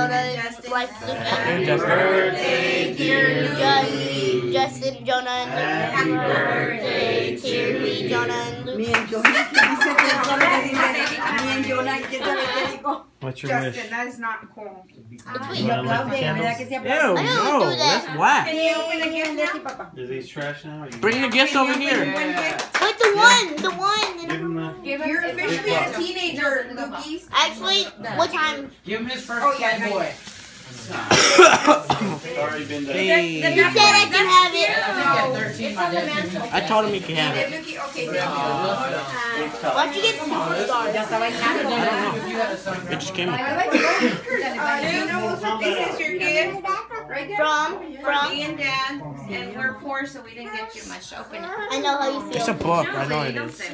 Jonah, Justin. wife Hey, Luki. Justin. Birthday, dear Luki. Justin, Jonah, and Luki. Happy birthday, dear me, Jonah, and Me Luki. and Jonah, ¿qué dice que solo le dice? Me and Jonah, ¿qué sabe qué dijo? What's your Justin, wish? that is not cool. It's Y weird. aplaude, ¿verdad que se Ew, aplaude? I don't no, do that. that's whack. Can you open a gift now? Sí, papá. Is these trash now? Or you Bring the gifts over here. One gift? Wait, the one. Give him the. You're officially a teenager, Luki. Actually, what time? Give him his first Oh, yeah, Game Boy. It's already been done. Hey. You said I can have I it. think at 13, my dad gave me. I told him he could have it. Luki, okay, thank Why'd you get superstars? Ya estaba hinchado. If you had a son. It just came. you. Do you know what this is your gift? Right there. From? Me and Dad, and we're poor, so we didn't get you much. Open it. I know how you It's a feel. book. I know it is.